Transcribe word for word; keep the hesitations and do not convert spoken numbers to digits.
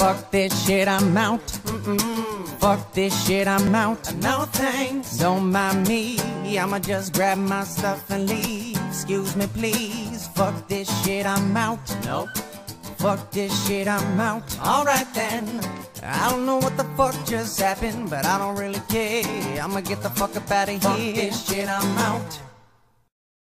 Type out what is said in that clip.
Fuck this shit, I'm out. Mm-mm. Fuck this shit, I'm out. No thanks. Don't mind me, I'ma just grab my stuff and leave. Excuse me please. Fuck this shit, I'm out. Nope. Fuck this shit, I'm out. Alright then. I don't know what the fuck just happened, but I don't really care. I'ma get the fuck up out of here. Fuck this shit, I'm out.